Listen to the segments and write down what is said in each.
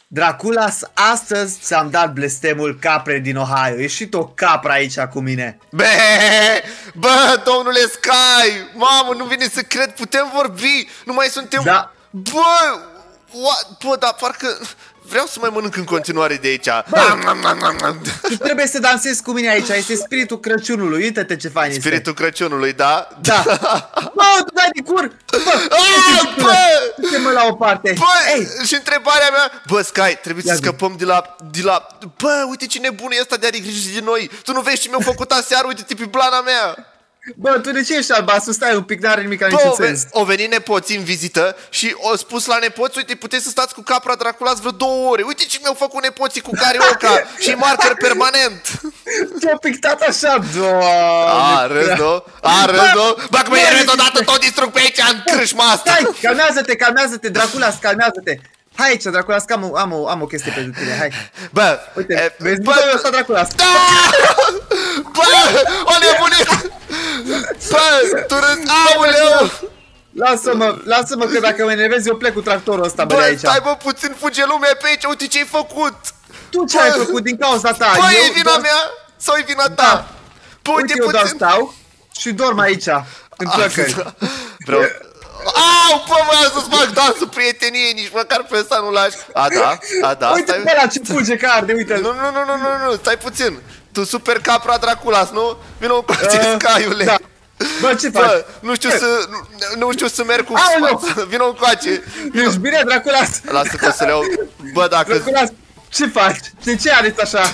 Draculas, astăzi ți-am dat blestemul caprei din Ohio. Ești și tu o capră aici cu mine. Bă, domnule Sky! Mamă, nu vine să cred, putem vorbi! Nu mai suntem... Da. Bă, dar parcă... Vreau să mai mănânc în continuare de aici. Tu trebuie să dansezi cu mine aici, este spiritul Crăciunului. Uite-te ce fain este. Spiritul Crăciunului, da? Da. Bă, tu dai de cur! Bă, du-te-mă la o parte. Bă, și întrebarea mea... Bă, Sky, trebuie să scăpăm de la... Bă, uite ce nebun e ăsta de are grijă de noi. Tu nu vezi ce mi-au făcut aseară? Uite-te pe blana mea. Bă, tu de ce ești albastru? Stai un pic, n-are nimic niciun sens. Au venit nepoții în vizită și au spus la nepoți: uite, puteți să stați cu capra Draculas vreo 2 ore. Uite ce mi-au făcut nepoții cu carioca și marker permanent. Ce-au pictat așa, Doamne. A, râs, nu? Bă, că mă iermet odată, tot distrug pe aici în crâșma asta. Stai, calmează-te, Draculas, calmează-te. Hai aici, Draculas, că am o chestie pentru tine, hai. Bă, uite, vezi butonul ăsta, Draculas. Bă, o nebunit. Bă, tu râzi, aoleu. Lasă-mă că dacă mă enervezi eu plec cu tractorul ăsta, bă, de aici. Bă, stai bă, puțin, fuge lumea pe aici, uite ce-ai făcut. Tu ce ai făcut din cauza ta? Bă, e vina mea sau e vina ta? Bă, uite, eu doar stau și dorm aici, în plăcări. Vreau... Au, bă, voiam să-ți fac dansul prieteniei, nici măcar pe ăsta nu lași. A, da, uite pe ăla ce fulge că arde, uite. Nu, stai puțin. Tu super capra Draculas, nu? Vino încoace, Sky-ule. Da. Bă, ce faci? Bă, nu știu să merg cu... Vino încoace. Ești bine, Draculas? Lasă că să le iau. Bă, dacă... Draculas, ce faci? De ce arăți așa?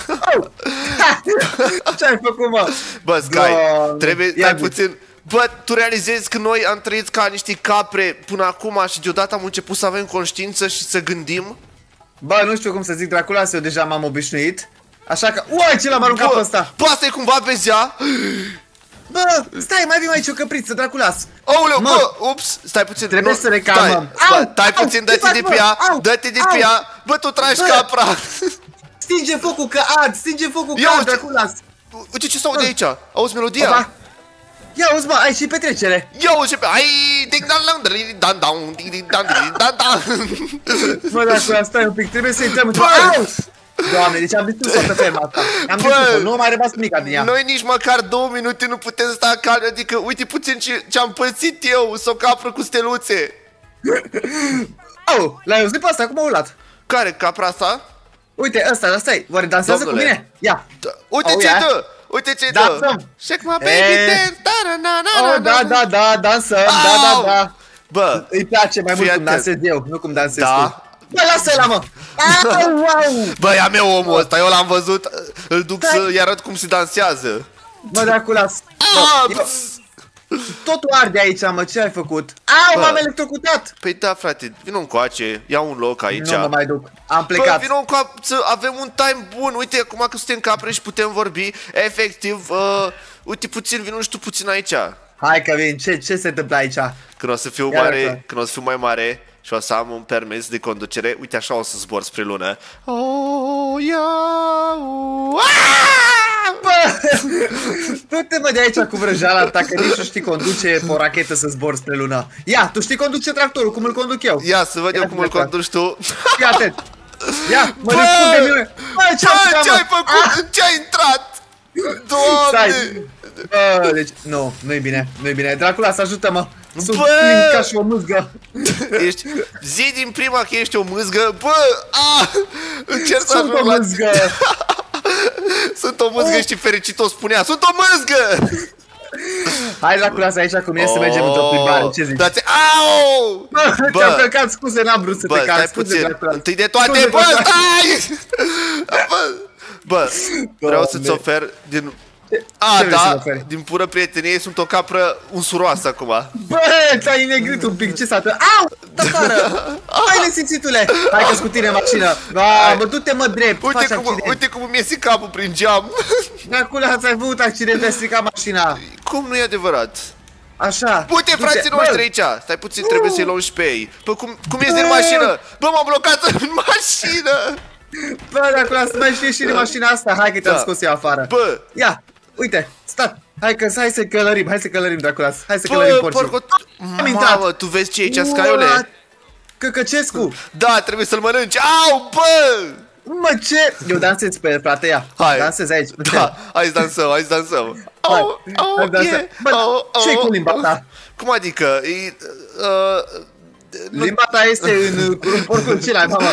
Ce ai făcut, mă? Bă, Sky, trebuie, stai puțin. Bă, tu realizezi că noi am trăit ca niște capre până acum și deodată am început să avem conștiință și să gândim? Bă, nu știu cum să zic, Draculas, eu deja m-am obișnuit. Așa că... Uai, ce l-am aruncat pe ăsta! Bă, asta e cumva bezea? Bă, stai, mai vin aici o căpriță, Draculas. Aoleu, bă, ups, stai puțin. Trebuie să ne calmăm. Stai puțin, dă-te de pe ea, dă-te de pe ea. Bă, tu tragi capra. Stinge focul că ard, stinge focul că ard, Draculas. Uite ce s-aude aici, auzi melodia? Ia uzi, mă, ai și petrecere. Ia uzi pe... Ai... Mă, Draculas, stai un pic, trebuie să intrăm într-o... Doamne, deci am distrus toată ferma asta. Am distrus-o, nu a mai rămas nimic din ea. Noi nici măcar 2 minute nu putem sta calmi, adică uite puțin ce-am pățit eu, s-o capră cu steluțe. Au, l-ai auzit pe asta, cum a ulat? Care, capra asta? Uite, ăsta, stai, oare dansează cu mine? Ia. Uite ce dă, uite ce dă. Dansăm. Shake my baby dance. Oh, da, dansăm, da. Bă, îi place mai mult cum dansez eu, nu cum dansez tu. Bă, lasă-l, mă! Bă, ia meu omul ăsta, eu l-am văzut, îl duc să-i arăt cum se dansează. Mă, Draculas. Totul arde aici, mă, ce ai făcut? Au, m-am electrocutat! Păi da, frate, vino încoace, ia un loc aici. Nu mă mai duc, am plecat. Bă, vino încoace, să avem un time bun, uite, acum că suntem capre și putem vorbi, efectiv, uite puțin, vino și tu puțin aici. Hai că vin, ce se întâmplă aici? Când o să fiu mare, când o să fiu mai mare și o să am un permis de conducere, uite așa o să zbor spre lună. Bă, du-te mă de aici cu vrăjeala ta, că nici nu știi conduce o rachetă să zbor spre lună. Ia, tu știi conduce tractorul, cum îl conduc eu. Ia să văd eu cum îl conduci tu. Fii atent. Ia, mă răspunde mine. Bă, ce-ai făcut? Ce-ai intrat? Doamne! Bă, deci, nu-i bine, Draculas, ajută-mă. Sunt plin ca și o mâzgă. Zi din prima că ești o mâzgă. Bă, încerc să ajung la... Sunt o mâzgă. Sunt o mâzgă și fericit o spunea. Sunt o mâzgă! Hai, Draculas, aici cu mine să mergem într-o plimbare, ce zici? Au! Bă, te-am călcat, scuze, n-am vrut să te calc, scuze, Draculas. Întâi de toate, bă, stai! Bă, vreau să-ți ofer din... din pură prietenie, sunt o capră unsuroasă acum. Bă, ți-ai negrit un pic, ce s-a întâmplat? Au, tăfară! Hai, nesimțitule! Hai că-s cu tine mașină. Mă, du-te, mă, drept, uite cum mi-e stricat capul prin geam. Draculas, ai avut accident, ai stricat mașina. Cum nu e adevărat? Așa. Uite, frații noștri aici. Stai puțin, trebuie să-i luăm și pe ei. Bă, cum ies din mașină? Bă, m-am blocat în mașină. Bă, Draculas, mai știi și din mașina asta. Hai că te-am scos eu afară. Bă. Ia, uite, stai. Hai să călărim, Draculas. Hai să călărim porcii. Mamă, tu vezi ce e aici, Sky-ule? Căcăcescu! Da, trebuie să-l mănânci. Au, bă! Mă, ce? Eu dansez pe el, frate, ia. Hai. Dansez aici. Da, hai să dansăm, hai să dansăm. Hai, Au, au, hai dansăm. yeah. Bă, Au, ce-i au, cu limba au. ta? Cum adică? Limba ta este în porcul celălalt, mamă.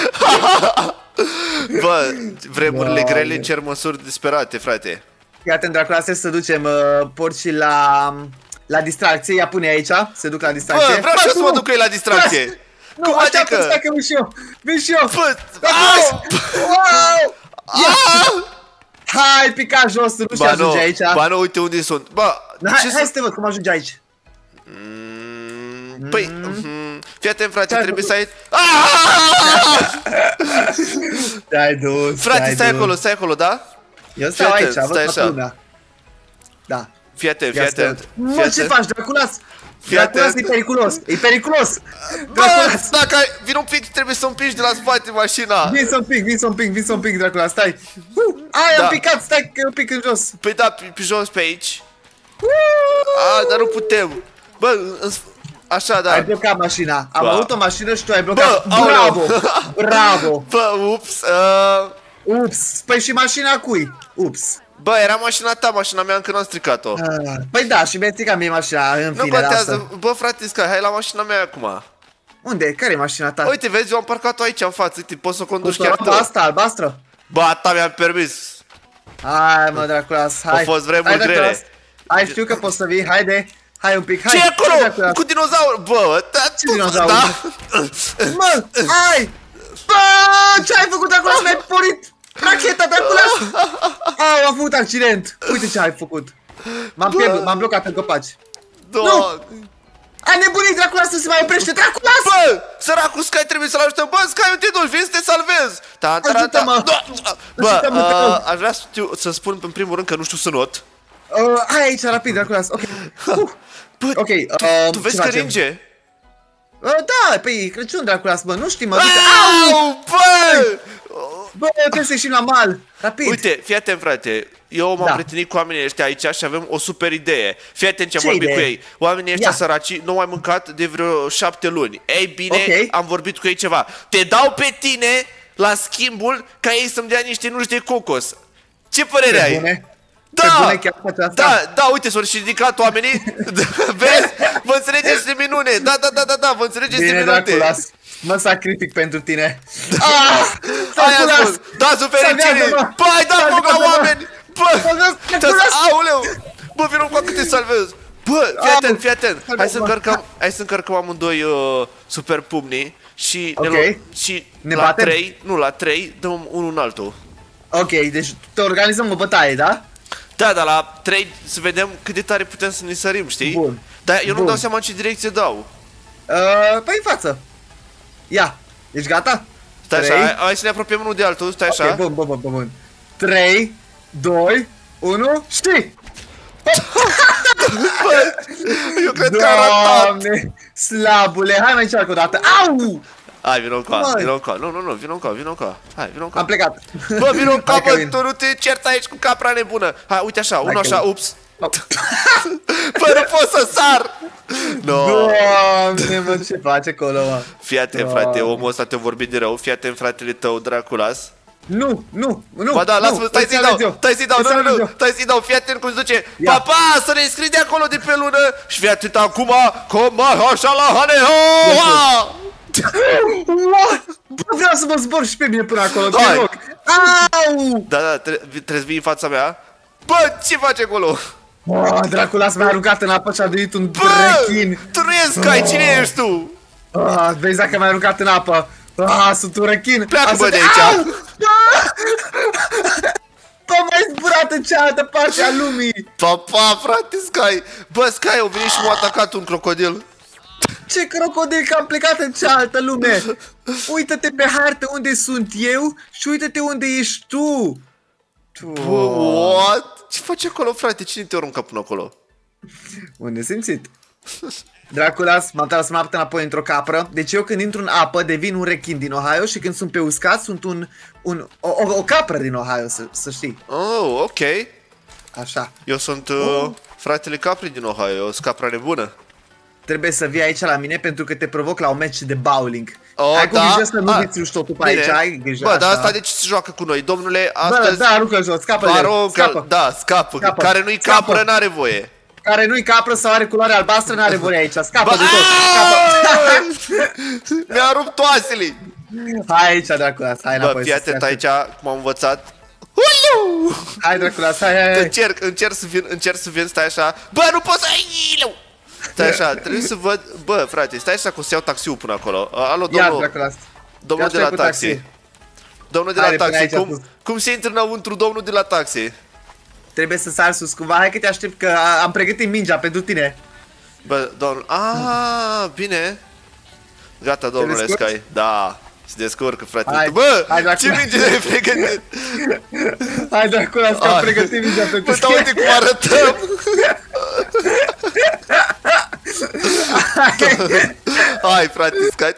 Bă, vremurile Doamne. grele cer măsuri disperate, frate. Iată, Dracula, să ducem porcii la distracție. Ia pune aici, se duc la distracție. Bă, vreau și eu să mă duc cu ei la distracție. Nu, Cum așteaptă, adică? stai că vin și eu. Vin și eu. Bă, Wow! Hai, pica jos, nu știu ajunge aici. ba nu, uite unde sunt. Bă, Hai să te văd cum ajunge aici. Păi, fii atent, frate, Ce-ai trebuie făcut? să ai... Te-ai dus. Frate, stai acolo, da? Eu stau Fii aici, atent, văd stai toată așa. lumea. Da. Fii atent, fii Ia atent. stai. Mă, ce faci, Draculas? Fii Draculas atent. e periculos. E periculos. Bă, Draculas. dacă ai... Vin un pic, trebuie să împingi de la spate mașina. Vin să un pic, Draculas, stai. Ai, Da. am picat, stai că e un pic în jos. Păi da, pe jos pe aici. Dar nu putem. Bă, așa, da. Ai blocat mașina. Am Ba. avut o mașină și tu ai blocat. Bă, aoleu. Bravo! Bravo! Bă, ups. Ups! Păi și mașina cui? Ups! Bă, era mașina ta, mașina mea încă n-am stricat-o. Păi da, și mi-ai stricat mie mașina, în Nu fine, contează. lasă. Bă, frate Sky, hai la mașina mea acum. Unde? Care e mașina ta? Uite, vezi, eu am parcat-o aici în față. Uite, poți să o conduci chiar tu. Asta, albastră? Bă, ta mi-am permis. Hai, mă, Draculas, hai. Au fost vremuri Hai, Draculas. grele. Hai, știu că poți să vii, haide. Hai un pic, hai. Ce e Hai, acolo? Draculas. Cu dinozaur. Bă, Ce dinozaur? Da? Mă, hai! Bă, ce ai făcut, Draculas? Mi-ai pornit racheta, Draculas! Au, am făcut accident. Uite ce ai făcut. M-am blocat în copaci. Da. Ai nebunit, Draculas, să se mai oprește, Draculas! Bă, săracul Sky trebuie să-l ajutăm. Bă, Sky, unde te duci? Vin să te salvezi. Ajută-mă. Bă, Ajută-mă, te rog. aș vrea să spun în primul rând că nu știu să not. Hai aici, rapid, Draculas, ok. Bă, Ok, tu vezi ce că facem? ringe? Da, păi Crăciun, Draculas, bă, nu știi, mă, duc. Au, bă! Bă, trebuie să ieșim la mal, rapid. Uite, fii atent, frate. Eu m-am Da. prietenit cu oamenii ăștia aici și avem o super idee. Fii atent ce am Ce vorbit idee? cu ei. Oamenii ăștia Ia. săraci nu au mai mâncat de vreo 7 luni. Ei bine, Ok. am vorbit cu ei ceva. Te dau pe tine la schimbul ca ei să-mi dea niște nuci de cocos. Ce părere ai? Bune. Da, Pe bune chiar faci asta? da, uite, s-au și ridicat oamenii. Vezi? Vă înțelegeți de minune. Da, vă înțelegeți de Bine, minune. Draculas, mă sacrific pentru tine. Hai, Draculas! ascult, dați-o fericire! Salvează-mă! Bă, ai dat foc la Salvează-mă! oameni! Bă, Salvează- te-ați- Draculas! aoleu! Bă, vină cu cât te salvez! Bă, fii atent! Hai să încărcăm amândoi super pumnii și, Ok. și Ne la batem? 3, nu, la 3 dăm unul în altul. Ok, deci te organizăm o bătaie, da? Da, dar la 3 să vedem cât de tare putem să ne sărim, știi? Bun. Dar eu nu Bun. dau seama în ce direcție dau. Păi în față. Ia, ești gata? Stai așa, 3. hai să ne apropiem unul de altul, stai așa. Ok, bun. 3, 2, 1, știi! Eu cred că a ratat. Doamne, slabule, hai mai încearcă o dată. Au! Hai, vină încoa, Măi. vină încoa. Nu, vină încoa. Hai, vină încoa. Am plecat. Bă, vină încoa, Hai că bă, vin. tu nu te cerți aici cu capra nebună. Hai, uite așa, unul că așa, vin. ups. Bă, nu pot să sar. No. Doamne, mă, ce face acolo, mă? Fii atent, frate, omul ăsta te-a vorbit de rău. Fii atent, fratele tău, Draculas. Nu. Ba da, lasă-mă, stai să-i dau, nu, stai să-i dau, fii atent cum se duce. Ia. Papa, să ne înscrii de acolo de pe lună și fii atent acum, cum așa la hane, Bă, vreau să mă zbor și pe mine până acolo, te Hai. rog. Au! Da, trebuie să vii în fața mea. Bă, ce faci acolo? Bă, Draculas m-a aruncat în apă și a devenit un Bă, rechin. tu nu ești Sky, cine ești tu? Vezi dacă m-a aruncat în apă. Sunt un rechin. Pleacă, bă, de Au! aici. Bă, m-ai zburat în cealaltă parte a lumii. Papa, frate, Sky. Bă, Sky, au venit și m-a atacat un crocodil. Ce crocodil că am plecat în cealaltă lume. Uită-te pe hartă unde sunt eu și uită-te unde ești tu. Bă, what? Ce faci acolo, frate? Cine te-a aruncat până acolo? Unde simțit? Draculas, m-am tras noaptea înapoi într-o capră. Deci eu când intru în apă devin un rechin din Ohio și când sunt pe uscat sunt o capră din Ohio, să știi. Oh, ok. Așa. Eu sunt fratele Capri din Ohio, eu sunt capra nebună. trebuie să vii aici la mine pentru că te provoc la un match de bowling. Ai cu grijă să nu distrugi totul pe aici, ai grijă. Bă, dar asta de ce se joacă cu noi? Domnule, astăzi... Bă, da, aruncă jos, scapă de el, scapă. Da, scapă. Care nu-i capră, n-are voie. Care nu-i capră sau are culoare albastră, n-are voie aici, scapă de tot, scapă. Mi-a rupt oasele. Hai aici, Draculas, hai înapoi. Bă, fii atent aici, cum am învățat. Hai, Draculas, hai. Încerc să vin, stai așa. Bă, nu pot să... Stai așa, trebuie să văd... Bă, frate, stai așa că o să iau taxiul până acolo. Alo, domnul de la taxi. Domnul de la taxi, cum se intră înăuntru domnul de la taxi? Trebuie să sari sus cumva, hai că te aștept că am pregătit mingea pentru tine. Bă, domnul... bine. Gata, domnule Sky, da. Se descurcă, frate. Hai, bă, ce minge de pregătit? Hai, Draculas, că am pregătit mingea pentru tine. Bă, uite cum arătăm. Hai, frate, Sky.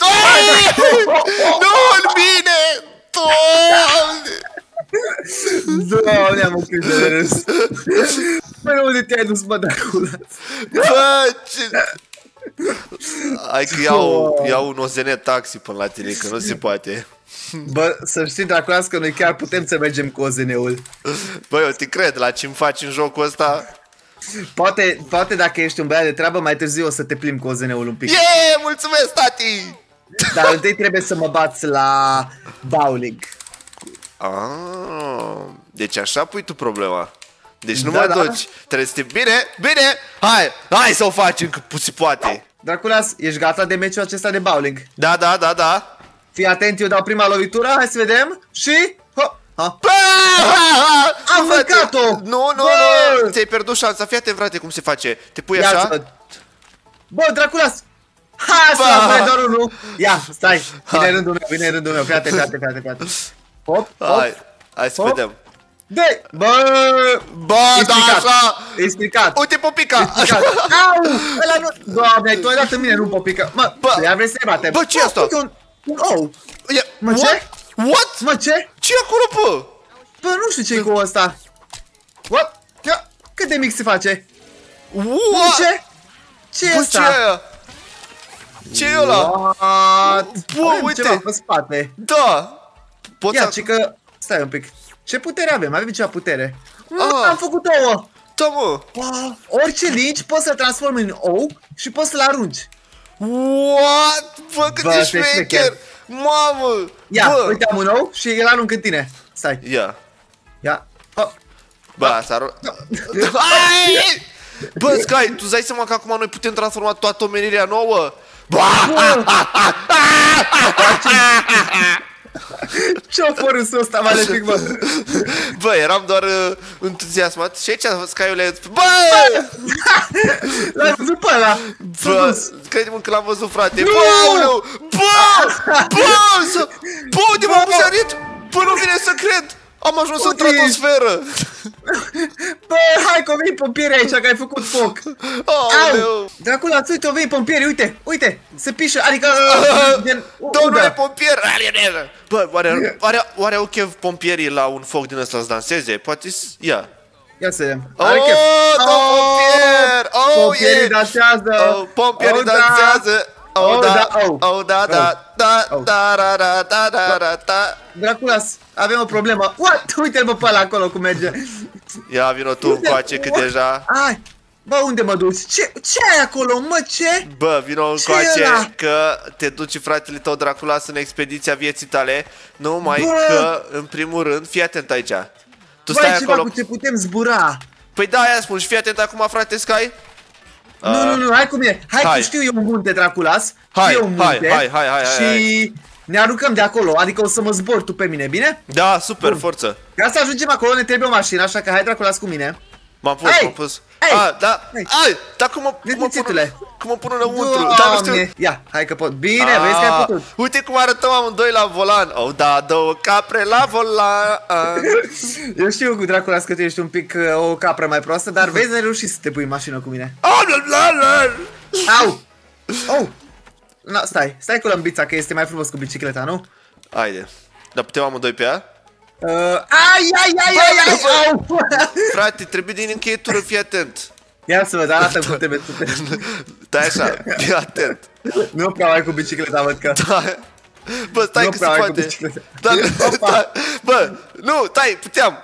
Nu-l bine! Doamne, am încredere de râs. Păi unde te-ai dus, mă, Draculas? Bă, ce... Hai că iau un OZN taxi până la tine, că nu se poate. Bă, să știi, Draculas, că noi chiar putem să mergem cu OZN-ul. Bă, eu te cred, la ce-mi faci în jocul ăsta? Poate dacă ești un băiat de treabă, mai târziu o să te plimbi cu OZN-ul un pic. Yeah, mulțumesc, tati! Dar întâi trebuie să mă bați la bowling. Deci așa pui tu problema. Deci nu mă duci. Trebuie să te... Bine! Hai să o facem că se poate. Draculas, ești gata de meciul acesta de bowling? Da. Fii atent, eu dau prima lovitură, hai să vedem. Și... Am mâncat-o! Nu, ți-ai pierdut șansa. Fii atent, frate, cum se face. Te pui așa. Bă, Draculas! Hai să mai doar unul. Ia, stai. Vine rândul meu. Fii atent. Hop. Hai să vedem. Dă-i! Bă, da, așa! E stricat! Uite popica! Au! Ăla nu... Doamne, tu ai dat în mine, nu popica! Mă, ia vrei să ne batem! Bă, ce-i asta? Un ou! Mă, ce? What? Mă, ce? Ce-i acolo, bă? Bă, nu știu ce-i cu ăsta! What? Cât de mic se face? What? Ce? Ce-i ăsta? Ce-i ăla? What? Bă, uite! Ceva pe spate! Da! Ia, ci că... Stai un pic. Ce putere avem? Avem ceva putere. Am făcut ouă! Da, mă! Orice linci poți să-l transformi în ou și poți să-l arunci. What? Bă, cât de șmecher! Mamă! Ia, uite, am un ou și îl arunc în tine. Stai. Ia. Bă, s-a aruncat. Bă, Sky, tu îți dai seama că acum noi putem transforma toată omenirea nouă? Ce-a fost râsul ăsta malefic, bă? Bă, eram doar entuziasmat. Și aici Sky-ule... Bă! L-ai văzut pe ăla? Bă, crede-mă că l-am văzut, frate. Bă, auleu! Bă, unde m-am sărit? Bă, nu vine să cred! Am ajuns în stratosferă! Bă, hai că au venit pompierii aici, că ai făcut foc! Aoleu! Draculas, uite, au venit pompierii, uite! Se pișă, adică... Domnule pompier! Bă, oare au chef pompierii la un foc din ăsta să danseze? Poate ia! Ia să vedem! Are chef! Pompier! Pompierii dansează! Pompierii dansează! Draculas, avem o problemă. What? Uite-l bă pe ăla acolo cum merge. Ia vino tu încoace că deja. Hai. Bă, unde mă duci? Ce ai acolo, mă, ce? Bă, vino încoace că te duci fratele tău Draculas în expediția vieții tale. Numai că, în primul rând, fii atent aici. Tu stai acolo. Cu ce putem zbura. Păi da, aia spun, și fii atent acum, frate Sky. Nu, hai cu mine. Hai că știu eu un munte, Draculas. Hai. Și ne aruncăm de acolo, adică o să mă zbor tu pe mine, bine? Da, super, forță. Ca să ajungem acolo ne trebuie o mașină, așa că hai, Draculas, cu mine. M-am pus. Dar cum mă pun înăuntru? Doamne, ia, hai că pot. Bine, vezi că ai putut. Uite cum arătăm amândoi la volan. Două capre la volan. Eu știu cu Draculas că tu ești un pic o capră mai proastă, dar vezi, ai reușit să te pui în mașină cu mine. Au! Stai cu lămbița, că este mai frumos cu bicicleta, nu? Haide. Dar putem amândoi pe ea? Au! Frate, trebuie din încheietură, fii atent. Ia să văd, arată cum trebuie. Stai așa, fii atent. Nu prea ai cu bicicleta, văd că... Da. Bă, stai că se poate. Bă, nu, stai, puteam.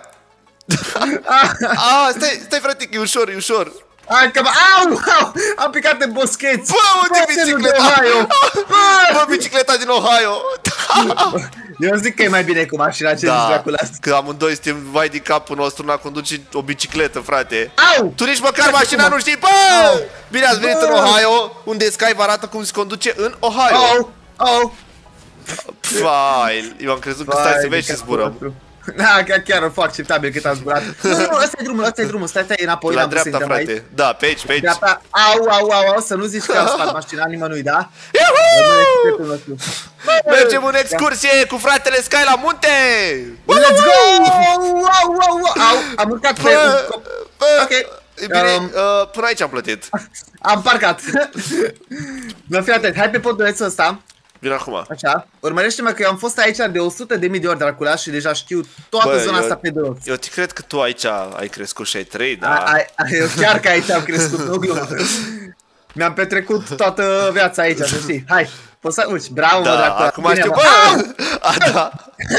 Stai frate, că e ușor, e ușor. Au! Am picat în boscheți. Bă, unde e bicicleta? Bă, bicicleta din Ohio. Eu zic că e mai bine cu mașina, ce zici dracul asta? Că amândoi suntem vai din capul nostru, n-a conduce o bicicletă, frate. Au! Tu nici măcar mașina nu știi, bă! Bine ați venit în Ohio, unde Sky vă arată cum se conduce în Ohio. Au! Fai, eu am crezut că stai să vezi și zburăm. Da, chiar o fac acceptabil cât am zburat. Nu, ăsta e drumul, stai înapoi. La dreapta, frate. Da, pe aici, pe aici. Dreapta, au, să nu zici că am spart mașina nimănui, da? Mergem în excursie cu fratele Sky la munte! Let's go! Am urcat pe... Ok. Bine, până aici am plătit. Am parcat. Mă, fii atent, hai pe podulețul ăsta. Vin acum. Așa, urmărește-mă că eu am fost aici de 100.000 de ori, Dracula, și deja știu toată zona asta pe dos. Eu te cred că tu aici ai crescut și ai trăit, da? Eu chiar că aici am crescut, nu glumă. Mi-am petrecut toată viața aici, să știi. Hai, poți să urci, bravo, mă, Dracula. Acum știu, bă! Da.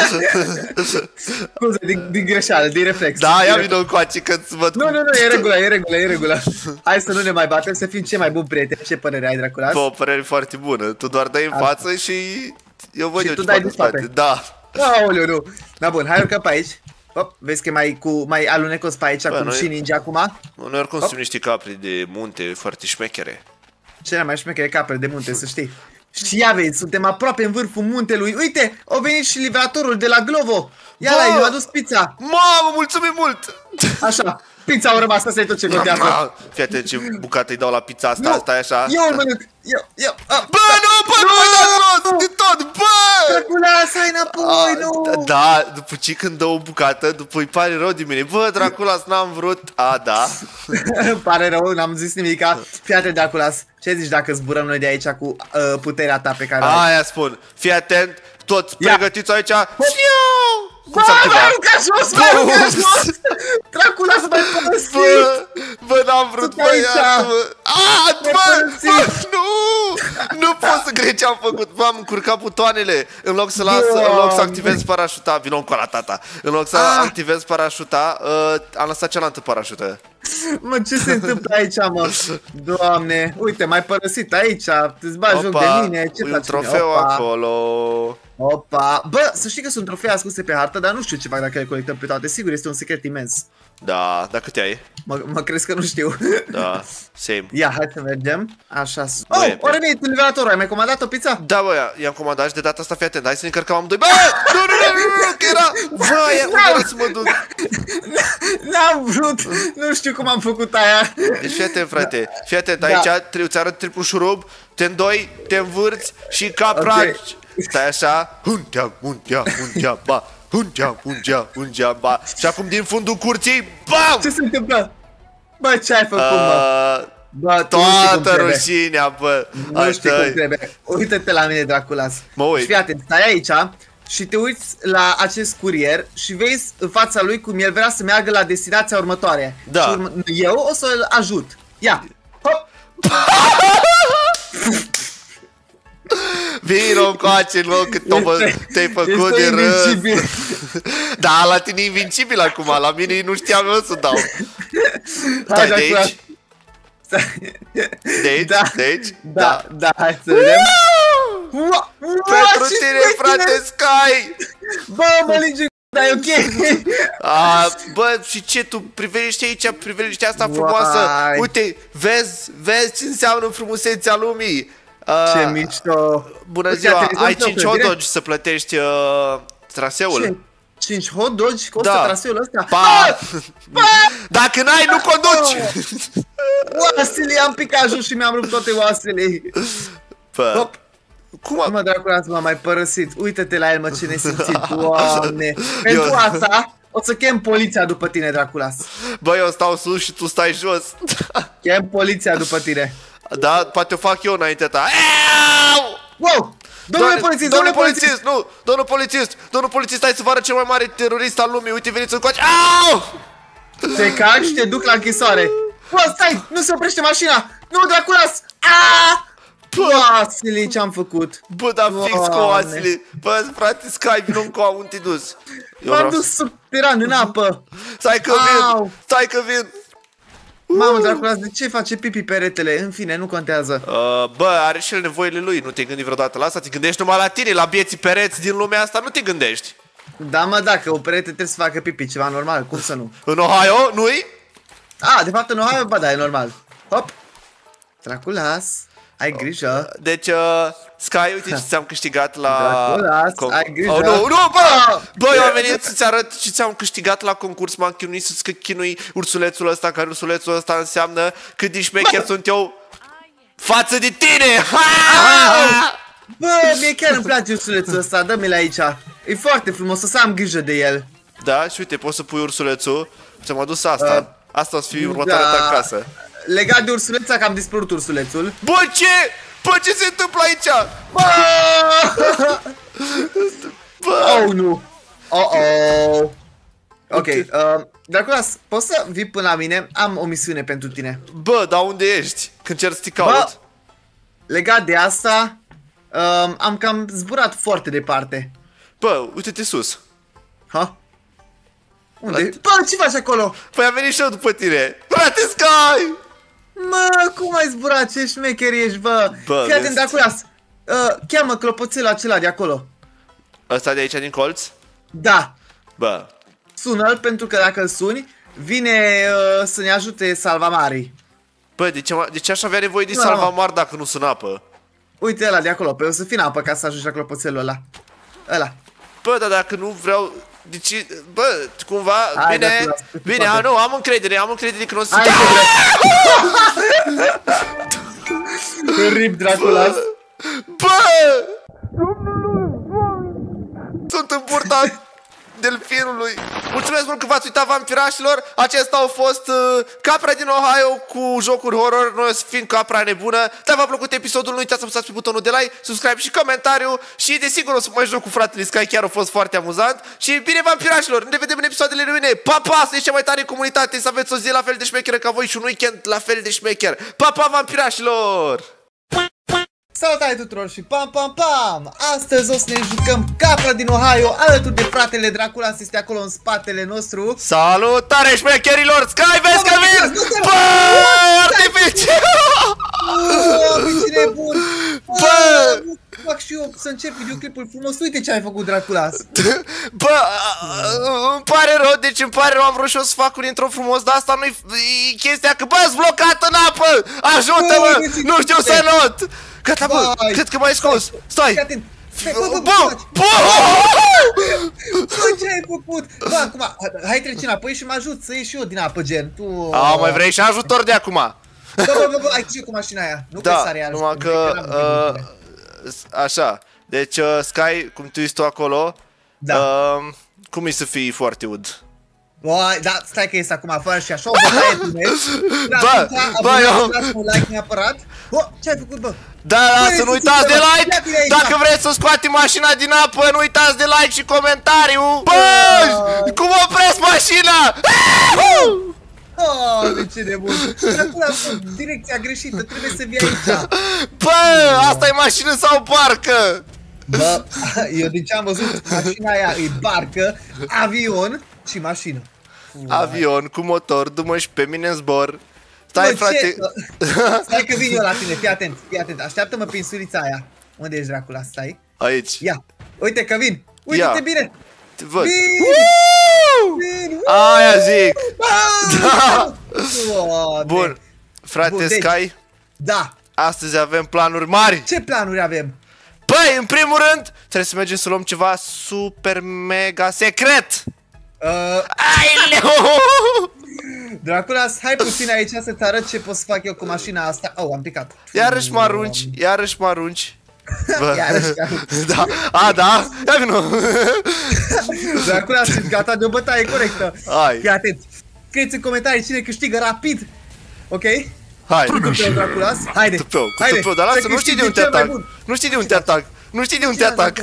Scuze, din greșeală, din reflex. Da, ia vină încoace că-ți văd. Nu, e regulă. Hai să nu ne mai batem, să fim cei mai buni prieteni. Ce părere ai, Dracula? Bă, o părere foarte bună. Tu doar dai în față și eu văd eu ce fac în spate. Da. Aoleu, nu. Da, bun, hai urcăm pe aici. Hop, vezi că e mai alunecos pe aici, cum și ninja acum. Noi oricum sunt niște capri de munte foarte șmechere. Cele mai șmechere capre de munte, să știi. Și ia vezi, suntem aproape în vârful muntelui. Uite, a venit și livratorul de la Glovo. Ia la, i-a adus pizza. Mamă, mulțumim mult! Așa, pizza a rămas, asta e tot ce contează. Fii atent ce bucată îi dau la pizza asta, stai așa. Eu îl mănânc, eu. Bă, nu mai dați rost de tot, bă! Dracula, hai înapoi, nu! Da, după ce când dă o bucată, după îi pare rău de mine. Bă, Dracula, n-am vrut. Da. Îmi pare rău, n-am zis nimica. Fii atent, Dracula, ce zici dacă zburăm noi de aici cu puterea ta pe care aia spun, fii atent, toți pregătiți aici. Bă, mai arunca jos, mai arunca jos! Dracula, să mai părăsit! Bă, n-am vrut, bă, iartă-mă! Bă, nu pot să cred ce am făcut! Bă, am încurcat butoanele! În loc să activez parașuta, vină încă la tata! În loc să activez parașuta, am lăsat cealaltă parașută. Mă, ce se întâmplă aici, mă? Doamne, uite, m-ai părăsit aici, îți bagi joc de mine, ce faci? Un trofeu acolo. Opa, bă, să știi că sunt trofee ascunse pe hartă, dar nu știu ce fac dacă le colectăm pe toate, sigur este un secret imens. Da, dar câte ai? Mă crezi că nu știu. Da, same. Ia, hai să mergem. Așa. Oh, ori mie, tu livratorul, ai mai comandat o pizza? Da, bă, i-am comandat și de data asta fii atent, hai să ne încărcăm amândoi. Bă, nu, că era... Vai, unde era să mă duc? N-am vrut, nu știu cum am făcut aia. Deci fii atent, frate, fii atent, aici îți arăt triplu șurub, te îndoi, te învârți și capraci. Stai așa, huntea, ba, huntea, ba. Și acum din fundul curții, bam! Ce se întâmplă? Bă, ce ai făcut, mă? Bă, toată rușinea, bă. Nu știu cum trebuie. Uită-te la mine, Draculas. Mă uit. Și fii atent, stai aici și te uiți la acest curier și vezi în fața lui cum el vrea să meargă la destinația următoare. Da. Și eu o să-l ajut. Ia, hop! Vino încoace în loc cât te-ai făcut de râs. Da, la tine e invincibil acum, la mine nu știam eu să dau. Stai de aici? De aici? De aici? Da, hai să vedem. Pentru tine, frate Sky! Bă, mă linge, dar e ok. Bă, și ce, tu privești aici, privești asta frumoasă. Uite, vezi ce înseamnă frumusețea lumii. Ce mișto! Bună ziua, ai 5 hot dogi să plătești traseul. 5 hot dogi costă traseul ăsta? Dacă n-ai, nu conduci! Oasele, am picat jos și mi-am rupt toate oasele. Hop! Cum mă, Dracula, m-a mai părăsit? Uită-te la el, mă, ce nesimțit, Doamne! Pentru asta o să chem poliția după tine, Draculas. Bă, eu stau sus și tu stai jos. Chem poliția după tine. Da, poate o fac eu înaintea ta. Wow! Domnule polițist, domnule polițist! Nu, domnul polițist, hai să vă arăt cel mai mare terorist al lumii. Uite, veniți încoace. Te caci și te duc la închisoare. Bă, stai, nu se oprește mașina. Nu, Draculas! Vasile, ce-am făcut? Bă, dar fix cu Vasile. Bă, frate, Sky, vină cu unde te dus. M-am dus subteran în apă. Stai că vin, stai că vin. Mamă, Draculas, de ce face pipi peretele? În fine, nu contează. Bă, are și el nevoile lui, nu te gândi vreodată la asta? Te gândești numai la tine, la bieții pereți din lumea asta, nu te gândești. Da, mă, dacă o perete trebuie să facă pipi, ceva normal, cum să nu? În Ohio, nu-i? De fapt în Ohio, ba da, e normal. Hop. Draculas, ai grijă. Deci, Sky, uite ce ți-am câștigat la... Draculas, ai grijă. Nu, bă! Bă, eu am venit să-ți arăt ce ți-am câștigat la concurs. M-am chinuit să-ți chinui ursulețul ăsta, care ursulețul ăsta înseamnă cât de șmecher sunt eu față de tine! Bă, mie chiar îmi place ursulețul ăsta, dă-mi-l aici. E foarte frumos, o să am grijă de el. Da, și uite, poți să pui ursulețul. Ți-am adus asta. Asta o să fie următoarea ta casă. Legat de ursuleța, că am dispărut ursulețul. Bă, ce? Bă, ce se întâmplă aici? Oh, nu. Oh. Ok, Draculas, poți să vii până la mine? Am o misiune pentru tine. Bă, dar unde ești? Când cer să te caut? Legat de asta, am cam zburat foarte departe. Bă, uite-te sus. Ha? Unde? Bă, ce faci acolo? Păi am venit și eu după tine. Frate, Sky! Mă, cum ai zburat? Ce șmecher ești, bă? Fii atent, Draculas. Cheamă clopoțelul acela de acolo. Ăsta de aici din colț? Da. Bă. Sună-l, pentru că dacă îl suni, vine să ne ajute Salvamari. Bă, de ce aș avea nevoie de Salvamari dacă nu sunt apă? Uite ăla de acolo, pe o să fie în apă ca să ajungi la clopoțelul ăla. Ăla. Bă, dar dacă nu vreau... Deci, bă, cumva, bine, nu, am încredere că nu o să... Rip, Draculas. Bă! Sunt în burta delfinului. Mulțumesc mult că v-ați uitat, vampirașilor. Acesta a fost Capra din Ohio cu jocuri horror. Noi o să fim capra nebună. Dacă v-a plăcut episodul, nu uitați să apăsați pe butonul de like, subscribe și comentariu. Și desigur o să mai joc cu fratele Sky, chiar a fost foarte amuzant. Și bine, vampirașilor, ne vedem în episoadele lui mine. Pa, pa, să ieși cea mai tare comunitate, să aveți o zi la fel de șmecheră ca voi și un weekend la fel de șmecher. Pa, pa, vampirașilor! Salutare tuturor și pam pam pam! Astăzi o să ne jucăm Capra din Ohio alături de fratele Draculas, este acolo în spatele nostru. Salutare șmecherilor! Sky, vezi că vin! Bă, artificiu! Ce nebun! Bă! Fac și eu să încep videoclipul frumos. Uite ce ai făcut, Draculas. Bă, îmi pare rău, deci îmi pare rău, am vrut și eu să fac un intro frumos, dar asta nu-i chestia că, bă-s blocat în apă! Ajută-mă! Nu știu să not! Gata, bă, cred că m-ai scos. Stai! Bă, ce ai făcut? Bă, acum, hai treci înapoi și mă ajut să ieși și eu din apă, gen. Mai vrei și ajutor de acum? Bă, ai ce cu mașina aia? Nu da, numai că, așa, deci, Sky, cum tu ești tu acolo, cum e să fii foarte ud? Da, stai că este acum afară și așa o bătaie primești. Bă, eu... un like neapărat. Ce ai făcut, bă? Da, să nu uitați de like. Dacă vreți să scoatem mașina din apă, nu uitați de like și comentariu. Bă, cum opresc mașina? De ce nebun. Acum am fost direcția greșită, trebuie să vii aici. Bă, asta e mașină sau barcă? Bă, eu din ce am văzut, mașina aia e barcă, avion și mașină. Avion cu motor, du-mă și pe mine în zbor. Stai, frate. Stai că vin eu la tine, fii atent, așteaptă-mă pe insurița aia. Unde ești, Draculas, stai? Aici. Ia, uite că vin, uite-te bine. Te văd. Vin. Aia zic. Da. Bun, frate Sky. Da. Astăzi avem planuri mari. Ce planuri avem? Păi, în primul rând, trebuie să mergem să luăm ceva super mega secret. Draculas, hai puțin aici să-ți arăt ce pot să fac eu cu mașina asta. Am picat. Iarăși mă arunci. Iarăși. Da, da? Ia vino. Draculas, ești gata de o bătaie corectă. Hai. Fii atent. Scrieți în comentarii cine câștigă rapid. Ok? Hai. Tupeu, Draculas. Haide. Tupeu, dar lasă, nu știi de unde te atac. Nu știi de unde te atac. Nu știi de unde te atac.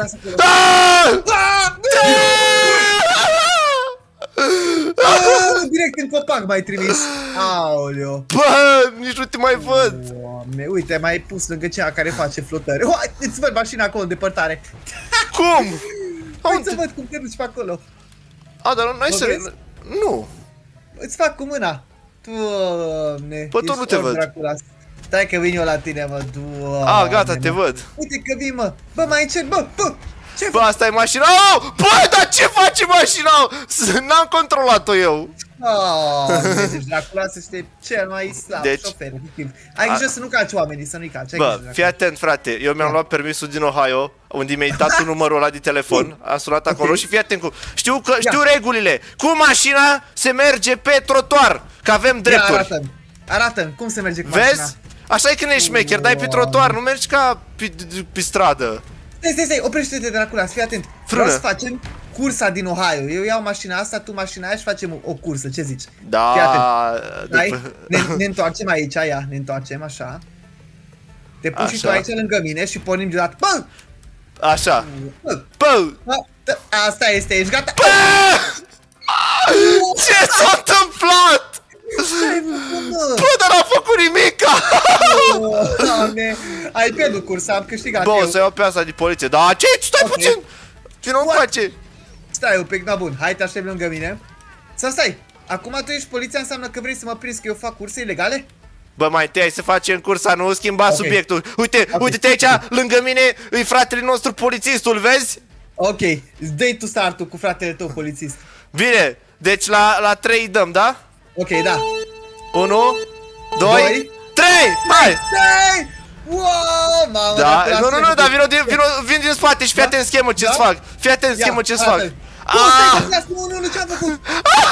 direct în copac m-ai trimis. Aoleo. Bă, nici nu te mai văd. Doamne, uite, m-ai pus lângă cea care face flotări. Îți văd mașina acolo în depărtare. Cum? Hai să văd cum te duci pe acolo. A, dar nu ai să... Nu. Îți fac cu mâna. Doamne. Bă, tot nu te văd. Draculas. Stai că vin eu la tine, mă. Doamne. A, gata, te văd. Uite că vin, mă. Bă, mai încet, bă. Ce bă, asta e mașina. Oh! Bă, dar ce face mașina? N-am controlat-o eu. Deci Draculas este cel mai slab șofer. Ai grijă să nu calci oamenii, să nu-i calci. Bă, fii atent, frate. Eu mi-am luat permisul din Ohio, unde mi-ai dat numărul ăla de telefon. Am sunat acolo și fii atent cu... Știu regulile. Cu mașina se merge pe trotuar, că avem drepturi. Arată-mi cum se merge cu mașina. Vezi? Așa e când ești șmecher, dai pe trotuar, nu mergi ca pe stradă. Stai, oprește-te, Draculas, fii atent. Vreau să facem cursa din Ohio. Eu iau mașina asta, tu mașina aia și facem o cursă, ce zici? Da. Fii atent. Ne întoarcem aici, ia, ne întoarcem, așa. Te pui și tu aici lângă mine și pornim deodată. Bă! Așa. Bă! Asta este, ești gata? Bă! Ce s-a întâmplat? Bă, dar n-am făcut nimica! Doamne, ai pierdut cursa, am câștigat eu. Bă, o să iau pe asta de poliție. Da, ce? Stai puțin! Vino încoace! Stai un pic, na bun, hai te aștept lângă mine. Sau stai, acum tu ești poliția, înseamnă că vrei să mă prinzi că eu fac curse ilegale? Bă, mai întâi hai să facem cursa, nu schimba subiectul. Uite-te aici, lângă mine, e fratele nostru polițistul, vezi? Ok, dă-i tu startul cu fratele tău polițist. Bine, deci la 3 dăm, da? Ok, da. 1, 2, 3, hai! 3! Wow, mamă, da, nu, dar vin din spate și fii atent schemă ce-ți fac. Fii atent schemă ce-ți fac. Nu, ce-am făcut?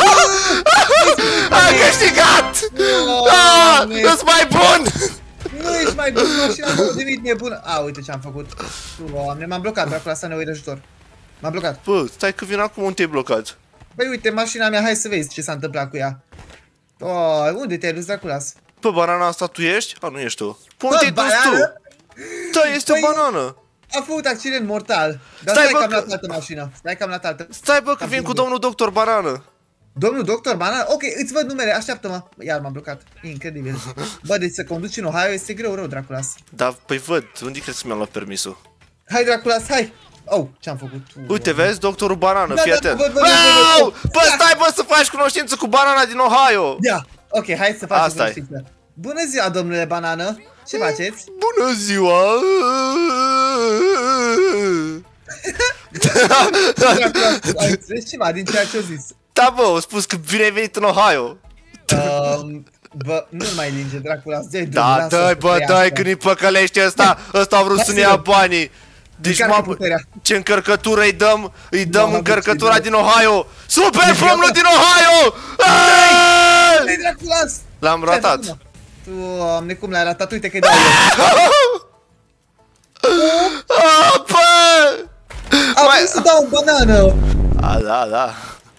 Am câștigat! Ești mai bun! Nu ești mai bun, mașina a devenit nebună. A, uite ce-am făcut. Doamne, m-am blocat, Dracula, asta nevoie de ajutor. M-am blocat. Bă, stai că vin acum, unde te-ai blocat? Băi, uite, mașina mea, hai să vezi ce s-a întâmplat cu ea. Unde te-ai dus, Draculas? Bă, banana asta tu ești? A, nu ești tu. Unde te-ai dus tu? Da, este o banană. A făcut accident mortal. Dar stai că am luat altă mașină. Stai, bă, că vin cu domnul doctor banană. Domnul doctor banană? Ok, îți văd numele, așteaptă-mă. Iar m-am blocat. Incredibil. Bă, deci să conduci în Ohio este greu rău, Draculas. Da, păi văd. Unde crezi că mi-am luat permisul? Hai, Draculas, hai! Oh, ce-am făcut? Uite, vezi, doctorul banană, fii atent. Bă, stai, bă, să faci cunoștință cu banana din Ohio. Da, ok, hai să facem cunoștință. Bună ziua, domnule banană. Ce faceți? Bună ziua! Ai înțeles ceva din ceea ce-o zis? Da, bă, au spus că bine ai venit în Ohio. Bă, nu mai linge, Draculas, dă-i da, dă-i, bă, dă-i, când îi păcălește ăsta. Ăsta a vrut să ne ia banii. Deci, ce încărcătură îi dăm încărcătura din Ohio. Super pomnul din Ohio! Dă-i, Draculas! L-am ratat. Doamne, cum l-ai ratat? Uite că-i dau eu. Bă! Am vrut să dau o banană. Da.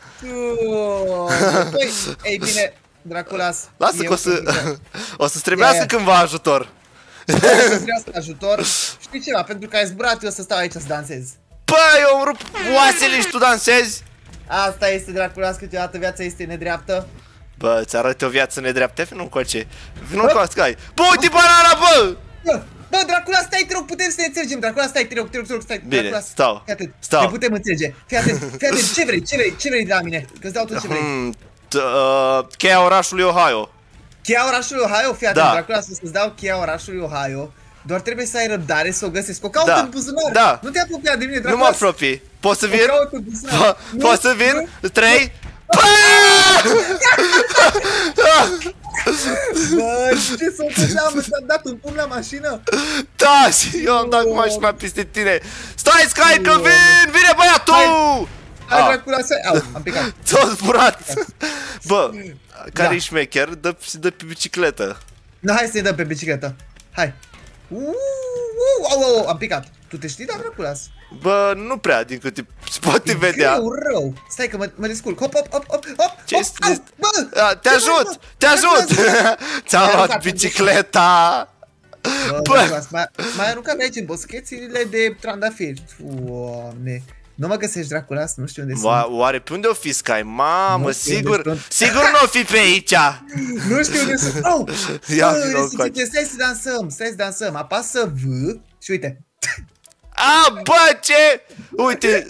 Păi, ei bine, Draculas. Lasă că o să-ți trebuiască cândva ajutor. O să-ți trebuiască ajutor. Știi ceva, pentru că ai zburat, eu să stau aici să dansez. Bă, eu îmi rup oasele și tu dansezi. Asta este, Draculas, câteodată viața este nedreaptă. Bă, ți arăt o viață nedreaptă, vino încoace. Vino încoace, hai. Bă, uite banana, bă! Bă, Draculas, stai, te rog, putem să ne înțelegem. Draculas, stai, te rog, stai. Bine, Draculas, stau. Ne putem înțelege. Fii atent, ce vrei de la mine? Că-ți dau tot ce vrei. Cheia orașului Ohio. Cheia orașului Ohio? Fii atent, Draculas, să-ți dau cheia orașului Ohio. Doar trebuie să ai răbdare să o găsesc. O caut în buzunar. Da. Nu te apropia de mine, Draculas. Nu mă apropii. Poți să vin? Poți să vin? 3? Bă, ce s-a întâmplat? Mi-a dat un pumn la mașină? Da, și eu am dat cu mașina peste tine. Stai, că vin! Vine băiatul! Hai, Draculas, au, am picat. Ți-a zburat. Bă, care-i șmecher, dă pe bicicletă. Da, hai să-i dăm pe bicicletă. Hai. Am picat. Tu te știi, da, Draculas? Bă, nu prea, din câte se poate vedea. Greu, rău. Stai că mă descurc. Hop. Te ajut. Ți-am luat bicicleta. Bă, Draculas, mai aruncat aici în boschețile de trandafiri. Doamne. Nu mă găsești, Draculas, nu știu unde sunt. Oare pe unde o fi Sky? Mamă, sigur nu o fi pe aici. Nu știu unde sunt. Oh! Stai să dansăm. Apasă V și uite. Bă, ce? Uite.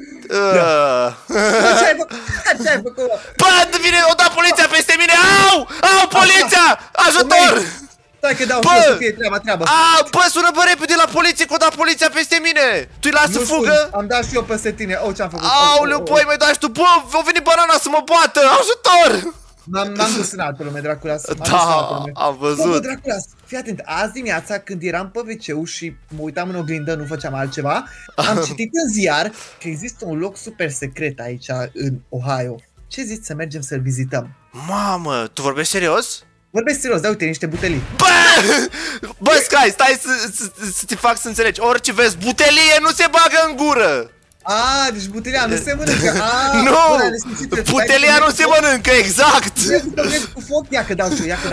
Ce ai făcut? Bă, vine, o da poliția peste mine. Au, poliția! Ajutor! Stai că dau să fie treaba. Bă, sună repede la poliție, că o da poliția peste mine. Tu-i lasă fugă? Am dat și eu peste tine. Ce-am făcut? Aoleu, băi, mai dai și tu. Bă, a venit banana să mă bată. Ajutor! M-am dus în altă lume, Draculas. Da, am văzut. Bă, Draculas, fii atent, azi dimineața când eram pe WC-ul și mă uitam în oglindă, nu făceam altceva, am citit în ziar că există un loc super secret aici în Ohio. Ce zici să mergem să-l vizităm? Mamă, tu vorbești serios? Vorbesc serios, da, uite, niște butelii. Bă, Sky, stai să te fac să înțelegi. Orice vezi, butelie nu se bagă în gură. Deci butelia nu se mănâncă. Nu, butelia nu se mănâncă, exact. Cu foc, ia că dau și eu,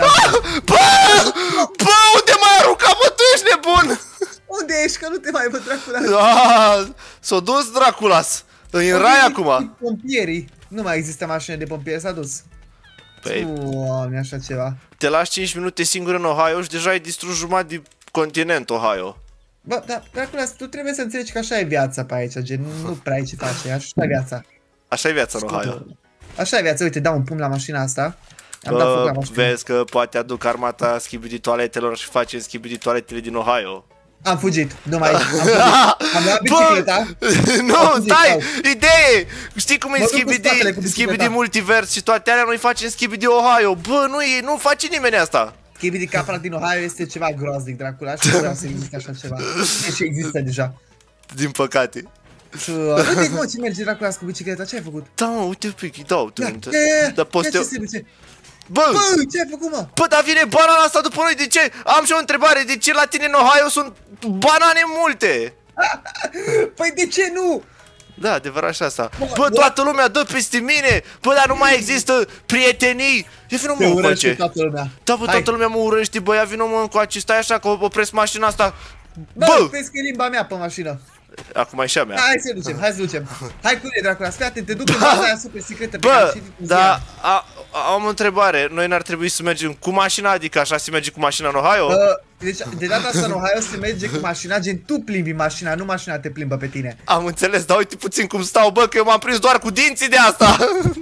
Bă, unde m-ai aruncat, bă, tu ești nebun? Unde ești, că nu te mai văd, Draculas? S-a dus Draculas. E în rai acum. Pompierii. Nu mai există mașină de pompieri, s-a dus. Doamne, așa ceva. Te lași 5 minute singur în Ohio și deja ai distrus jumătate de continent Ohio. Bă, dar, Draculas, tu trebuie să înțelegi că așa e viața pe aici, gen, nu prea ai ce face, așa e viața. Așa e viața în Ohio. Așa e viața, uite, dau un pumn la mașina asta. Am dat foc la mașină. Vezi că poate aduc armata schibidii toaletelor și face schibidii toaletele din Ohio. Am fugit, nu mai am luat bicicleta. Nu, stai, idee! Știi cum e schibidii multivers și toate alea, noi facem schibidii Ohio. Bă, nu face nimeni asta. Schibidii capra din Ohio este ceva groaznic, Draculas, și nu vreau să existe așa ceva. Deci există deja. Din păcate. Uite cum ce merge, Draculas, cu bicicleta, ce ai făcut? Da, mă, uite un pic, dau. Dar poți eu... Bă, ce ai făcut, mă? Bă, dar vine banana asta după noi, de ce? Am și o întrebare, de ce la tine în Ohio sunt banane multe? Păi de ce nu? Da, adevărat și asta. Bă, toată lumea dă peste mine. Bă, dar nu mai există prietenii. Ia vină mă încoace. Da, bă, toată lumea mă urăște, bă, ia vină mă încoace. Stai așa că opresc mașina asta. Bă, vezi că e limba mea pe mașină. Acum e și a mea. Hai să ducem, hai să ducem. Hai cu ne, Draculas, fii atent, te duc în baza aia super secretă pe care am citit în ziar. Am o întrebare. Noi n-ar trebui să mergem cu mașina, adică așa se merge cu mașina în Ohio? Deci, de data asta în Ohio se merge cu mașina, gen tu plimbi mașina, nu mașina te plimbă pe tine. Am înțeles, dar uite puțin cum stau, bă, că eu m-am prins doar cu dinții de asta.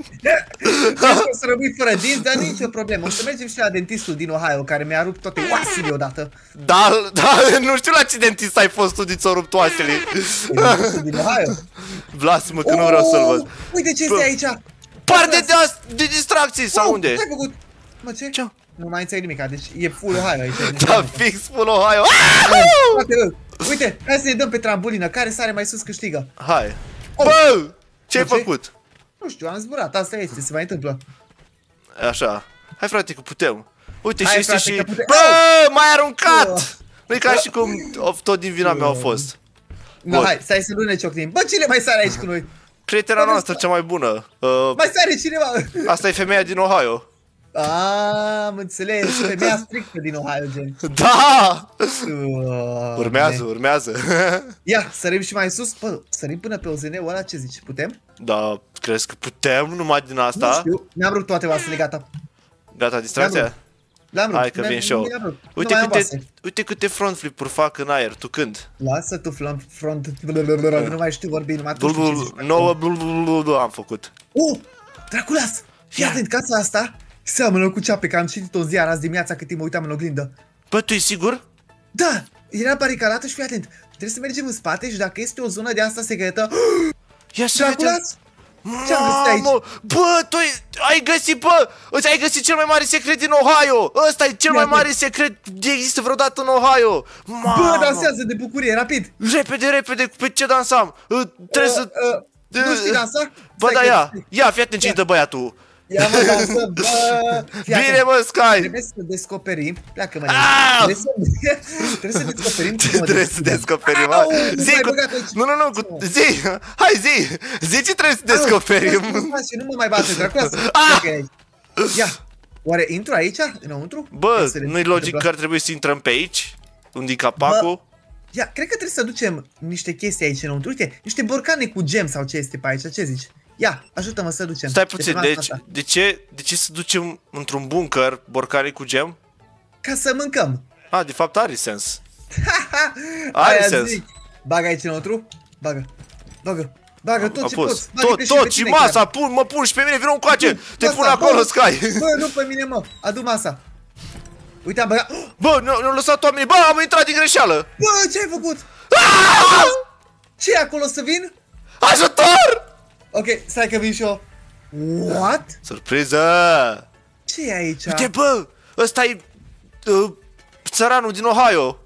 O să rămâi fără dinți, dar nicio problemă. O să mergem și la dentistul din Ohio, care mi-a rupt toate oasele odată. Da, nu știu la ce dentist ai fost tu din ți-o rupt oasele. Dentistul din Ohio. Lasă-mă că nu vreau să-l văd. Uite ce este aici. Parte de distracții, sau unde? Ce ai făcut? Mă, ce? Ce? Nu mai înțeleg nimica, deci e full Ohio aici. Da, fix full Ohio. Uite, hai să ne dăm pe trambulină, care sare mai sus câștigă. Hai. Bă, ce ai făcut? Nu știu, am zburat, asta este, se mai întâmplă. Așa. Hai frate că putem. Uite și este și... Bă, m-ai aruncat! Nu-i ca și cum tot din vina mea a fost. No, hai, stai să nu ne ciocnim. Bă, cine mai sare aici cu noi? Prietena noastră cea mai bună. Mai sare cineva. Asta e femeia din Ohio. Am înțeles, femeia strictă din Ohio, gen. Da! Urmează. Ia, sărim și mai sus. Bă, sărim până pe OZN-ul ăla, ce zici, putem? Da, crezi că putem numai din asta? Nu știu, mi-am rupt toate oasele, gata. Gata, distracția? Hai că vin și eu. Uite câte front flip-uri fac în aer, tu când? Lasă tu front, nu mai știu vorbi, numai tu știu am făcut. Draculas, fii atent, casa asta seamănă cu cea pe care am citit-o în ziar azi dimineața cât timp mă uitam în oglindă. Bă, tu e sigur? Da, era baricadată și fii atent, trebuie să mergem în spate și dacă este o zonă de asta secretă... Ia să vedem. Ce-am găsit aici? Bă, tu ai găsit, bă! Ai găsit cel mai mare secret din Ohio! Ăsta e cel mai mare secret de există vreodată în Ohio! Bă, dansează de bucurie, rapid! Repede, pe ce dansam? Trebuie să... Nu știi dansa? Bă, da, ia, fii atent ce-i dă băiatul! Ia mă, dansă, bă! Bine, mă, Sky! Trebuie să descoperim... Pleacă, mă, trebuie să descoperim... Trebuie să descoperim, mă! Zi, nu, zi! Hai, zi ce trebuie să descoperim! Nu mă mai bate, Draculas! Ia! Oare intru aici? Înăuntru? Bă, nu-i logic că ar trebui să intrăm pe aici? Unde-i capacul? Ia, cred că trebuie să ducem niște chestii aici înăuntru. Uite, niște borcane cu gem sau ce este pe aici, ce zici? Ia, ajută-mă să ducem. Stai puțin, deci de ce să ducem într-un bunker borcane cu gem? Ca să mâncăm. Ah, de fapt are sens. Are sens. Bagă aici înăuntru. Bagă tot ce poți. Tot, și masa, mă pun și pe mine, vină încoace. Te pun acolo, Sky. Bă, nu pe mine, mă. Adu masa. Uite, am băgat. Bă, ne-au lăsat oamenii. Bă, am intrat din greșeală. Bă, ce ai făcut? Ce e acolo, să vin? Ajutor! Ok, stai că vin și eu. What? Surpriză! Ce e aici? Uite, bă, ăsta e țăranul din Ohio.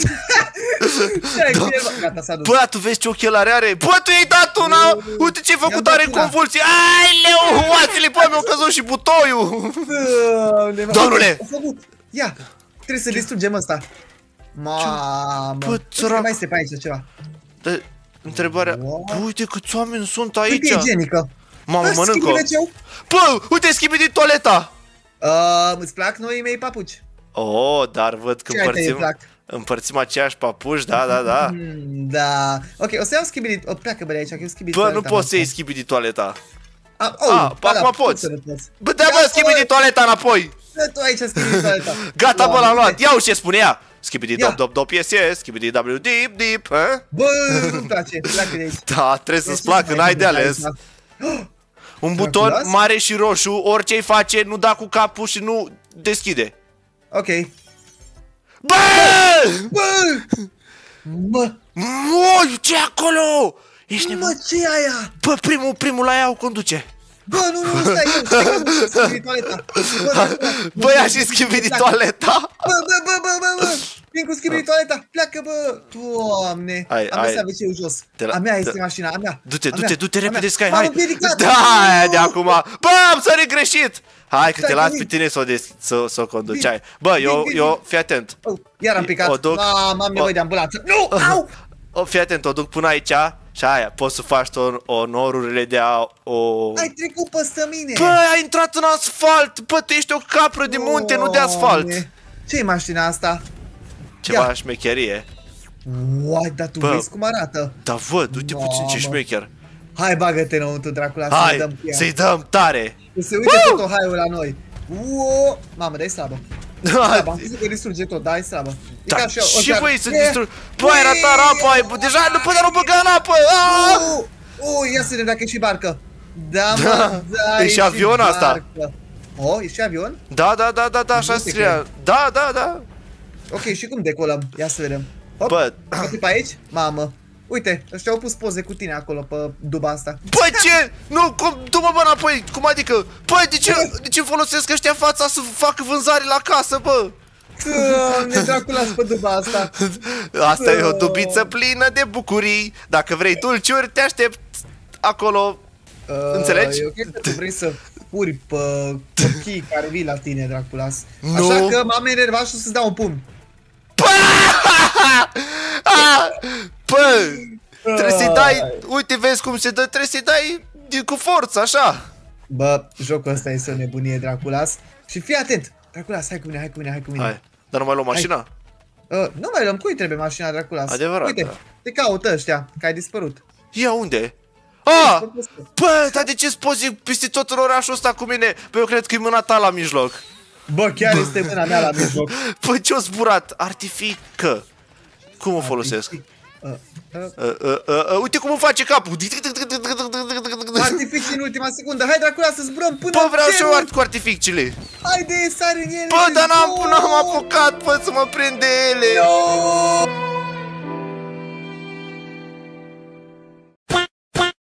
Bă, tu vezi ce ochelari are? Bă, tu i-ai dat una! Uite ce-ai făcut, are convulsii! Aileu, oațele, bă, mi-au căzut și butoiul! Domnule! Ia, trebuie să distrugem ăsta. Mamă, mai este pe aici ceva. Întrebarea, bă, uite câți oameni sunt aici. Cât e igienică? Mamă, mănâncă. Bă, uite, schimbi din toaleta. Îți plac noii mei papuci? Oh, dar văd că împărțim aceeași papuși, da. Da. Ok, o să iau schimbi din... pleacă bă de aici, că eu schimbi din toaleta. Bă, nu poți să iei schimbi din toaleta. Acum poți. Bă, dă bă, schimbi din toaleta înapoi. Dă tu aici schimbi din toaleta. Gata, bă, l-am luat. Ia-o ce spune ea. Skibidi dop, yes, skibidi w deep, bă, nu-mi place, pleacă de aici. Da, trebuie să-ți placă, n-ai de ales. Un buton mare și roșu, orice-i face, nu da cu capul și nu deschide. Ok. Bă! Bă! Oi, ce-i acolo? Ești nebun? Bă, ce-i aia? Bă, primul la ea o conduce. Bă, nu, stai, schimbi din toaleta. Bă, ia și schimbi din toaleta. Bă, vin cu schimbi din toaleta, pleacă, bă. Doamne, am lăsat WC-ul jos. A mea este mașina, a mea. Du-te repede, Sky, hai. Da, de acum. Bă, am sărit greșit. Hai că te las pe tine să o conduci. Bă, eu, fii atent. Iar am picat. Am nevoie de ambulanță. Nu, au! Fii atent, o duc până aici. Și aia, poți să faci onorurile de a o... Ai trecut peste mine! Bă, ai intrat în asfalt! Bă, tu ești o capră de munte, nu de asfalt! Ce-i mașina asta? Ceva șmecherie. Uai, dar tu vezi cum arată? Da, văd, uite puțin ce șmecher. Hai, bagă-te înăuntru, Dracula, să-i dăm tare! Se uite tot Ohio la noi. Mamă, dar e slabă. Am zis că distruge tot, da, e slabă. Și voi să distrug... Bă, ai ratat apa, deja nu putea băga în apă! Ia să vedem dacă e și barcă. Da, mă, da, e și avion asta. E și avion? Da, așa scria. Da. Ok, și cum decolăm? Ia să vedem. Bă, pe aici? Mamă. Uite, ăștia au pus poze cu tine acolo pe duba asta. Bă, ce? Nu, du-mă bă înapoi, cum adică? Bă, de ce folosesc ăștia fața să facă vânzare la casă, bă? Ne Dracula pe duba asta. Asta e o dubiță plină de bucurii. Dacă vrei dulciuri, te aștept acolo. Înțelegi? Eu cred că tu vrei să furi pe copiii care vii la tine, Draculas. Așa că m-am enervat și o să-ți dau un pumn. Bă, trebuie să-i dai, uite, vezi cum se dă, trebuie să-i dai cu forță, așa. Bă, jocul ăsta este o nebunie, Draculas. Și fii atent, Draculas, hai cu mine. Hai, dar nu mai luăm mașina? Nu mai luăm, cui trebuie mașina, Draculas? Adevărat. Uite, te caută ăștia, că ai dispărut. Ia, unde? Bă, dar de ce-ți pozi peste tot în orașul ăsta cu mine? Bă, eu cred că e mâna ta la mijloc. Bă, chiar este mâna mea la mijloc. Bă, ce-o zburat? Artifică. Cum o folosesc? Uite cum îmi face capul. Artificii în ultima secundă. Hai, Dracula, să zburăm până. Bă, vreau și eu cu artificile. Haide, sari în ele. Bă, dar n-am apucat, bă, să mă prind de ele.